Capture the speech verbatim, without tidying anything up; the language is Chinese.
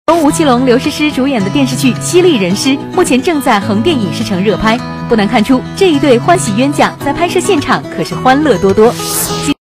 由吴奇隆、刘诗诗主演的电视剧《犀利人师》目前正在横店影视城热拍，不难看出，这一对欢喜冤家在拍摄现场可是欢乐多多。